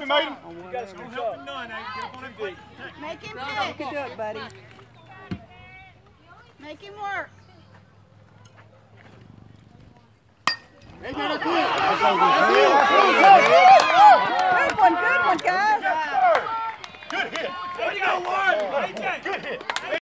him, Aiden. You got some help him none, Aiden. Get up on that plate. Make him You kick. can do it, buddy. Make him work. Good one, guys. Good hit. There you go, Warren. Good hit.